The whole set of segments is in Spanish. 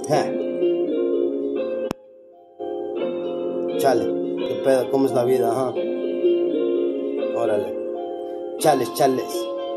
Ja. Chale, qué pedo, cómo es la vida, ajá. Órale. Chales, chales.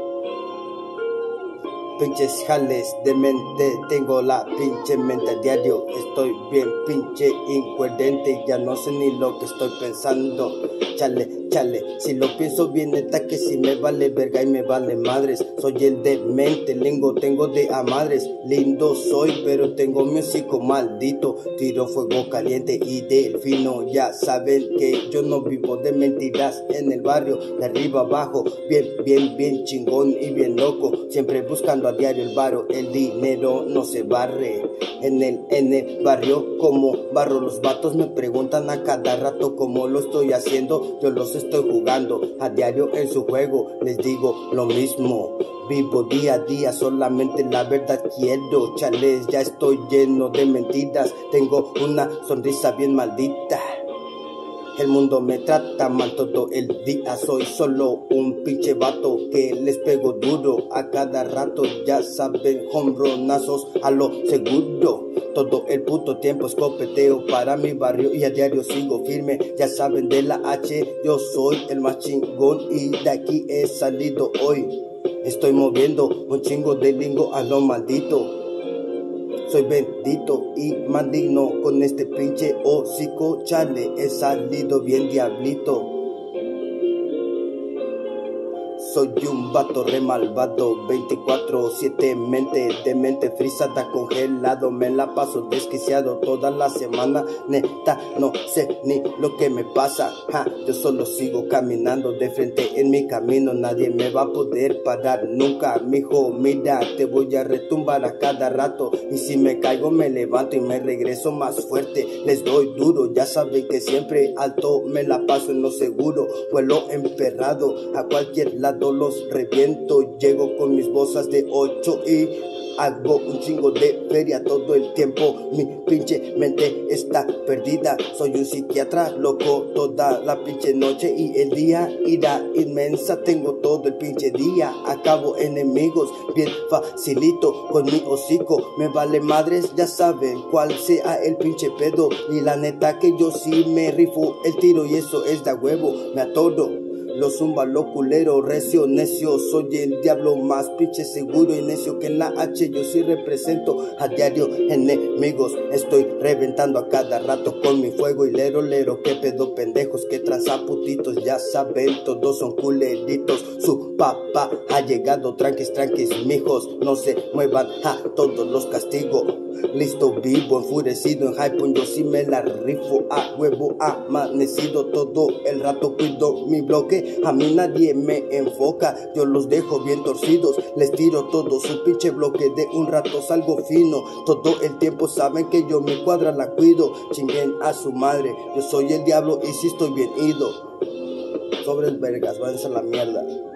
Pinches jales de mente, tengo la pinche mente a diario. Estoy bien pinche incoherente, ya no sé ni lo que estoy pensando. Chale, chale, si lo pienso bien neta que si me vale verga y me vale madres. Soy el de mente, lingo, tengo de a madres. Lindo soy, pero tengo mi hocico maldito. Tiro fuego caliente y del fino. Ya saben que yo no vivo de mentiras en el barrio, de arriba abajo. Bien chingón y bien loco. Siempre buscando a diario el varo, el dinero no se barre. En el barrio como barro, los vatos me preguntan a cada rato cómo lo estoy haciendo. Yo los estoy jugando a diario en su juego, les digo lo mismo. Vivo día a día, solamente la verdad quiero. Chales, ya estoy lleno de mentiras. Tengo una sonrisa bien maldita. El mundo me trata mal todo el día. Soy solo un pinche vato que les pego duro a cada rato. Ya saben, hombronazos a lo seguro. Todo el puto tiempo escopeteo para mi barrio y a diario sigo firme. Ya saben de la H, yo soy el más chingón y de aquí he salido hoy. Estoy moviendo un chingo de lingo a lo maldito. Soy bendito y maligno con este pinche hocico, chale, he salido bien diablito. Soy un vato re malvado, 24/7, mente de mente frisada, congelado. Me la paso desquiciado toda la semana, neta, no sé ni lo que me pasa. Yo solo sigo caminando de frente en mi camino, nadie me va a poder parar nunca. Mijo, mira, te voy a retumbar a cada rato. Y si me caigo me levanto y me regreso más fuerte. Les doy duro, ya saben que siempre alto me la paso en lo seguro. Vuelo emperrado a cualquier lado, los reviento, llego con mis bolsas de 8 y hago un chingo de feria todo el tiempo. Mi pinche mente está perdida, soy un psiquiatra loco toda la pinche noche y el día irá inmensa. Tengo todo el pinche día, acabo enemigos bien facilito con mi hocico. Me vale madres, ya saben cuál sea el pinche pedo. Y la neta que yo sí me rifo el tiro y eso es de huevo, me atoro. Lo zumba, lo culero, recio, necio. Soy el diablo más pinche seguro y necio que en la H. Yo sí represento a diario enemigos. Estoy reventando a cada rato con mi fuego y lero, lero. Que pedo pendejos, que tranza putitos. Ya saben, todos son culeritos. Su papá ha llegado, tranquis, mijos. No se muevan, todos los castigo. Listo, vivo, enfurecido, en hype, yo sí me la rifo a huevo, amanecido todo el rato, cuido mi bloque, a mí nadie me enfoca, yo los dejo bien torcidos, les tiro todo su pinche bloque, de un rato salgo fino, todo el tiempo saben que yo mi cuadra la cuido, chinguen a su madre, yo soy el diablo y sí estoy bien ido, sobres vergas, váyanse a la mierda.